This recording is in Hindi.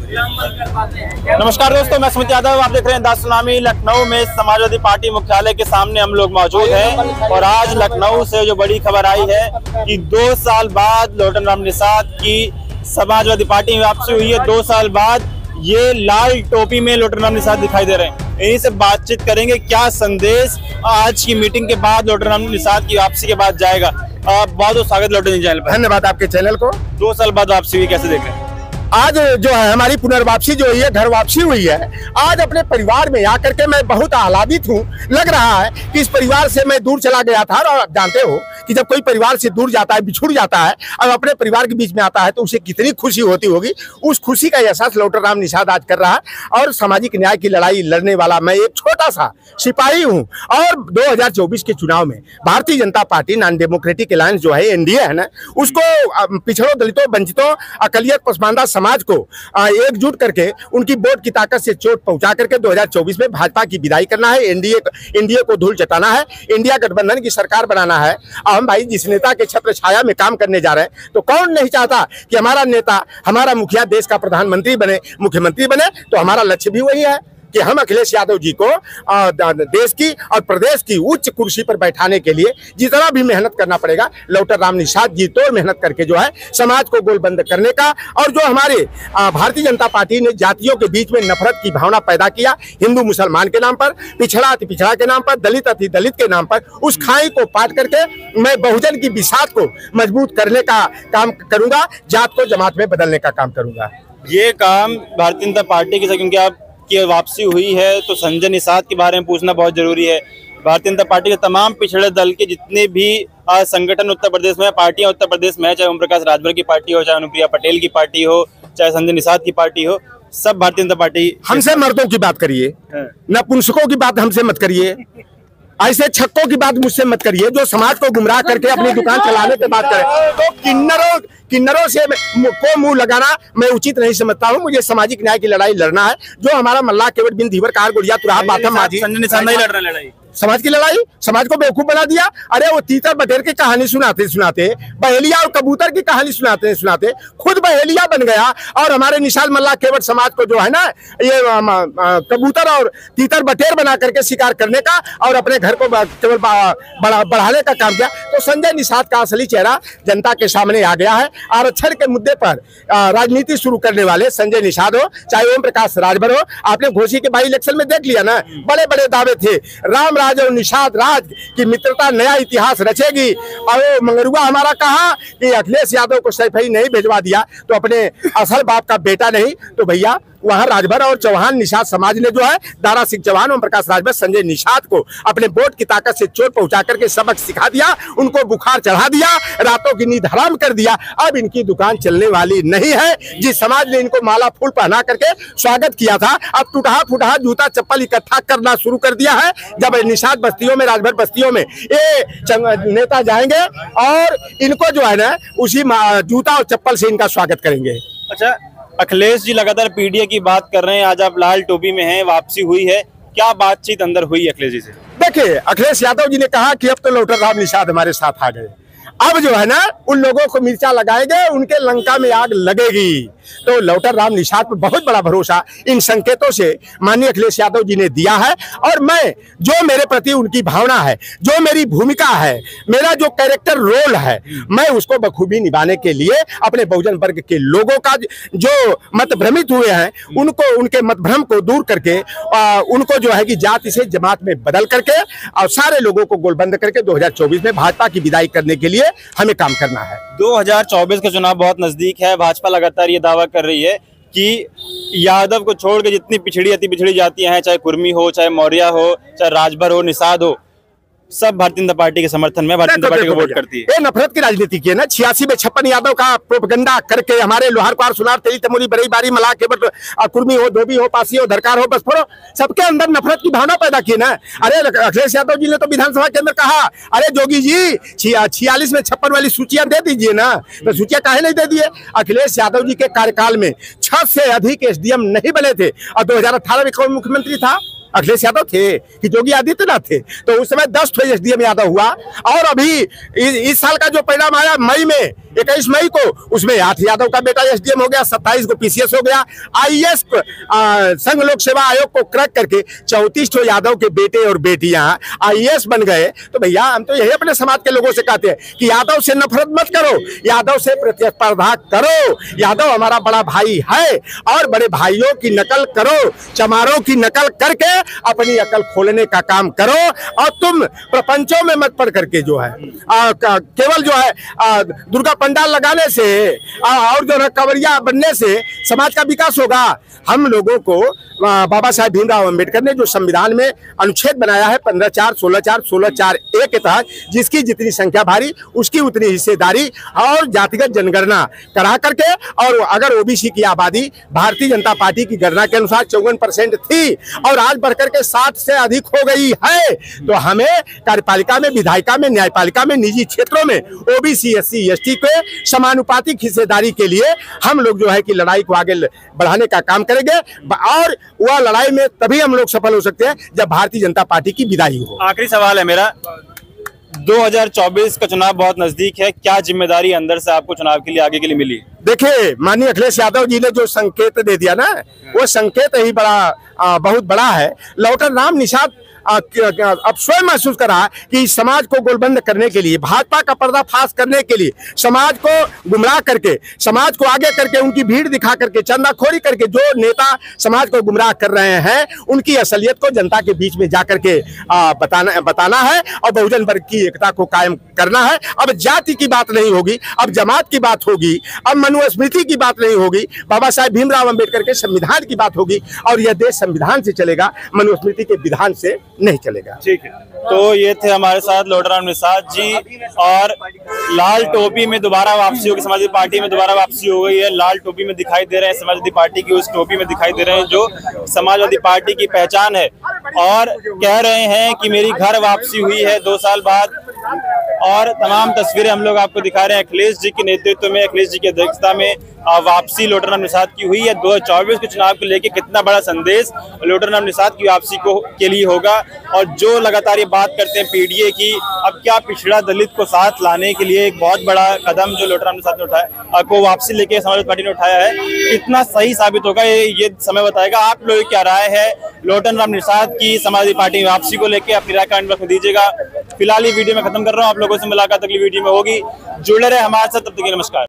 नमस्कार दोस्तों, मैं सुमित यादव। आप देख रहे हैं द सुनामी। लखनऊ में समाजवादी पार्टी मुख्यालय के सामने हम लोग मौजूद हैं और आज लखनऊ से जो बड़ी खबर आई है कि 2 साल बाद लोटन राम निषाद की समाजवादी पार्टी में वापसी हुई है। 2 साल बाद ये लाल टोपी में लोटन राम निषाद दिखाई दे रहे हैं। इन्हीं से बातचीत करेंगे, क्या संदेश आज की मीटिंग के बाद लोटन राम निषाद की वापसी के बाद जाएगा। बहुत बहुत स्वागत लोटन जी चैनल पर। धन्यवाद आपके चैनल को। 2 साल बाद वापसी हुई, कैसे देख रहे हैं? आज जो है हमारी पुनर्वापसी जो हुई है, घर वापसी हुई है। आज अपने परिवार में आकर के मैं बहुत आह्लादित हूँ। लग रहा है कि इस परिवार से मैं दूर चला गया था और आप जानते हो कि जब कोई परिवार से दूर जाता है, बिछुड़ जाता है और अपने परिवार के बीच में आता है तो उसे कितनी खुशी होती होगी। उस खुशी का एहसास लोटन राम निषाद आज कर रहा है। और सामाजिक न्याय की लड़ाई लड़ने वाला मैं एक छोटा सा सिपाही हूँ। और 2024 के चुनाव में Bharatiya Janata party non democratic alliance जो है, एनडीए है ना, उसको पिछड़ों, दलितों, वंचितों, अकलियत पसमानदा समाज को एकजुट करके उनकी वोट की ताकत से चोट पहुंचा करके 2024 में भाजपा की विदाई करना है। एनडीए को धूल चटाना है, इंडिया गठबंधन की सरकार बनाना है। हम भाई जिस नेता के छत्र छाया में काम करने जा रहे हैं तो कौन नहीं चाहता कि हमारा नेता, हमारा मुखिया देश का प्रधानमंत्री बने, मुख्यमंत्री बने। तो हमारा लक्ष्य भी वही है कि हम अखिलेश यादव जी को देश की और प्रदेश की उच्च कुर्सी पर बैठाने के लिए जितना भी मेहनत करना पड़ेगा, लोटन राम निषाद जी तो मेहनत करके जो है समाज को गोलबंद करने का। और जो हमारे भारतीय जनता पार्टी ने जातियों के बीच में नफरत की भावना पैदा किया, हिंदू मुसलमान के नाम पर, पिछड़ा अति पिछड़ा के नाम पर, दलित अति दलित के नाम पर, उस खाई को पाट करके मैं बहुजन की बिसात को मजबूत करने का काम करूंगा, जात को जमात में बदलने का काम करूंगा। ये काम भारतीय जनता पार्टी की, क्योंकि आप की वापसी हुई है तो संजय निषाद के बारे में पूछना बहुत जरूरी है। भारतीय जनता पार्टी के तमाम पिछड़े दल के जितने भी संगठन उत्तर प्रदेश में, पार्टियां उत्तर प्रदेश में है, चाहे ओम प्रकाश राजभर की पार्टी हो, चाहे अनुप्रिया पटेल की पार्टी हो, चाहे संजय निषाद की पार्टी हो, सब भारतीय जनता पार्टी। हमसे मर्दों की बात करिए, नपुंसकों की बात हमसे मत करिए, ऐसे छक्कों की बात मुझसे मत करिए जो समाज को गुमराह करके अपनी दुकान चलाने की बात करें। तो किन्नरों से को मुंह लगाना मैं उचित नहीं समझता हूं। मुझे सामाजिक न्याय की लड़ाई लड़ना है। जो हमारा मल्लाह केवट बिन धीवर कार गुड़िया तुराब बाथम माझी, संजय निषाद नहीं लड़ रहा लड़ाई, समाज की लड़ाई, समाज को बेवकूफ बना दिया। अरे वो तीतर बटेर की कहानी सुनाते बहेलिया और कबूतर की कहानी सुनाते खुद बहेलिया बन गया। और हमारे निशाल मल्लाह केवट समाज को जो है ना, ये कबूतर और तीतर बटेर बना करके शिकार करने का और अपने घर को केवल बढ़ाने का काम किया। तो संजय निषाद का असली चेहरा जनता के सामने आ गया है। आरक्षण के मुद्दे पर राजनीति शुरू करने वाले संजय निषाद हो, चाहे ओम प्रकाश राजभर हो, आपने घोसी के बाई इलेक्शन में देख लिया ना, बड़े बड़े दावे थे। राम राज और निषाद राज की मित्रता नया इतिहास रचेगी। और मंगरुआ हमारा कहा कि अखिलेश यादव को सैफई नहीं भिजवा दिया तो अपने असल बाप का बेटा नहीं। तो भैया वहां राजभर और चौहान निषाद समाज ने जो है, दारा सिंह चौहान, ओम प्रकाश राजभर, संजय निषाद को अपने वोट की ताकत से चोट पहुंचा करके सबक सिखा दिया, उनको बुखार चढ़ा दिया, रातों की नींद हराम कर दिया। अब इनकी दुकान चलने वाली नहीं है। जिस समाज ने इनको माला फूल पहना करके स्वागत किया था, अब टूटा फूटा जूता चप्पल इकट्ठा करना शुरू कर दिया है। जब निषाद बस्तियों में, राजभर बस्तियों में ये नेता जाएंगे और इनको जो है ना उसी जूता और चप्पल से इनका स्वागत करेंगे। अच्छा, अखिलेश जी लगातार पीडीए की बात कर रहे हैं, आज आप लाल टोपी में हैं, वापसी हुई है, क्या बातचीत अंदर हुई अखिलेश जी से? देखिए, अखिलेश यादव जी ने कहा कि अब तो लोटन राम निषाद हमारे साथ आ गए, अब जो है ना उन लोगों को मिर्चा लगाएंगे, उनके लंका में आग लगेगी। तो लोटन राम निषाद पर बहुत बड़ा भरोसा इन संकेतों से माननीय अखिलेश यादव जी ने दिया है। और मैं, जो मेरे प्रति उनकी भावना है, जो मेरी भूमिका है, मेरा जो कैरेक्टर रोल है, मैं उसको बखूबी निभाने के लिए अपने बहुजन वर्ग के लोगों का जो मत भ्रमित हुए हैं, उनको, उनके मत भ्रम को दूर करके उनको जो है कि जाति से जमात में बदल करके और सारे लोगों को गोलबंद करके 2024 में भाजपा की विदाई करने के लिए हमें काम करना है। 2024 का चुनाव बहुत नजदीक है। भाजपा लगातार ये दावा कर रही है कि यादव को छोड़ के जितनी पिछड़ी अति पिछड़ी जातियां हैं, चाहे कुर्मी हो, चाहे मौर्य हो, चाहे राजभर हो, निषाद हो, सब भारतीय जनता पार्टी के समर्थन में भारतीय जनता पार्टी को वोट करती है। ये नफरत की राजनीति की है ना। 86 में 56 यादव का प्रोपगंडा करके हमारे लोहार कुआर, सुनार, तेली, तमोरी, बरई, बारी, मलाह, केवट, कुर्मी हो, धोबी हो, पासी हो, धरकार हो, बसफोरो, सबके अंदर नफरत की भावना पैदा की ना। अरे अखिलेश यादव जी ने तो विधानसभा के अंदर कहा, अरे जोगी जी 46 में 56 वाली सूचियां दे दीजिए ना। तो सूचियां काहे नहीं दे दिए? अखिलेश यादव जी के कार्यकाल में 6 से अधिक एसडीएम नहीं बने थे। और 2018 में कौन मुख्यमंत्री था? अखिलेश यादव थे कि योगी आदित्यनाथ थे। तो उस समय 10 एसडीएम यादव हुआ। और अभी इस साल का जो परिणाम आया मई में 21 मई को उसमें 8 यादव का बेटा एसडीएम हो गया, 27 को पीसीएस हो गया। आईएएस संघ लोक सेवा आयोग को क्रैक करके 34 यादव के बेटे और बेटियां आईएएस बन गए। तो भैया हम तो यही अपने समाज के लोगों से कहते हैं कि यादव से नफरत मत करो, यादव से प्रतिस्पर्धा करो। यादव हमारा बड़ा भाई है और बड़े भाइयों की नकल करो, चमारों की नकल करके अपनी अकल खोलने का काम करो। और तुम प्रपंचों में मत पड़ करके जो है केवल जो है दुर्गा पंडाल लगाने से और जो है कवरिया बनने से समाज का विकास होगा। हम लोगों को बाबा साहेब भीमराव अंबेडकर ने जो संविधान में अनुच्छेद बनाया है 15(4), 16(4), 16(4)(a) के तहत, जिसकी जितनी संख्या भारी उसकी उतनी हिस्सेदारी और जातिगत जनगणना करा करके, और अगर ओबीसी की आबादी भारतीय जनता पार्टी की गणना के अनुसार 54% थी और आज बढ़कर के 60 से अधिक हो गई है, तो हमें कार्यपालिका में, विधायिका में, न्यायपालिका में, निजी क्षेत्रों में ओबीसी, एससी, एसटी के समानुपातिक हिस्सेदारी के लिए हम लोग जो है कि लड़ाई को आगे बढ़ाने का काम करेंगे। और वह लड़ाई में तभी हम लोग सफल हो सकते हैं जब भारतीय जनता पार्टी की विदाई हो। आखिरी सवाल है मेरा, 2024 का चुनाव बहुत नजदीक है, क्या जिम्मेदारी अंदर से आपको चुनाव के लिए आगे के लिए मिली? देखिए, माननीय अखिलेश यादव जी ने जो संकेत दे दिया ना, वो संकेत ही बहुत बड़ा है। लौटन राम निषाद अब स्वयं महसूस कर रहा है कि समाज को गोलबंद करने के लिए, भाजपा का पर्दाफाश करने के लिए, समाज को गुमराह करके, समाज को आगे करके, उनकी भीड़ दिखा करके, चंदाखोरी करके जो नेता समाज को गुमराह कर रहे हैं, उनकी असलियत को जनता के बीच में जाकर के बताना है और बहुजन वर्ग की एकता को कायम करना है। अब जाति की बात नहीं होगी, अब जमात की बात होगी, अब मनुस्मृति की बात नहीं होगी, बाबा साहेब भीमराव अंबेडकर के संविधान की बात होगी। और यह देश संविधान से चलेगा, मनुस्मृति के विधान से नहीं चलेगा। ठीक है, तो ये थे हमारे साथ लोटन राम निषाद जी। और लाल टोपी में दोबारा वापसी होगी, समाजवादी पार्टी में दोबारा वापसी हो गई है। लाल टोपी में दिखाई दे रहे हैं, समाजवादी पार्टी की उस टोपी में दिखाई दे रहे हैं जो समाजवादी पार्टी की पहचान है, और कह रहे हैं कि मेरी घर वापसी हुई है 2 साल बाद। और तमाम तस्वीरें हम लोग आपको दिखा रहे हैं अखिलेश जी के नेतृत्व में, अखिलेश जी की अध्यक्षता में वापसी लोटन राम निषाद की हुई है। 2024 के चुनाव को लेकर कितना बड़ा संदेश लोटन राम निषाद की वापसी के लिए होगा। और जो लगातार ये बात करते हैं पीडीए की, अब क्या पिछड़ा दलित को साथ लाने के लिए एक बहुत बड़ा कदम जो लोटन राम निषाद ने उठाया, को वापसी लेके समाजवादी पार्टी ने उठाया है, कितना सही साबित होगा ये समय बताएगा। आप लोगों की क्या राय है लोटन राम निषाद की समाजवादी पार्टी में वापसी को लेकर? अपनी राय कमेंट बॉक्स में दीजिएगा। फिलहाल ये वीडियो में खत्म कर रहा हूँ, आप लोगों से मुलाकात अगली वीडियो में होगी। जुड़े रहे हमारे साथ, तब तक के लिए नमस्कार।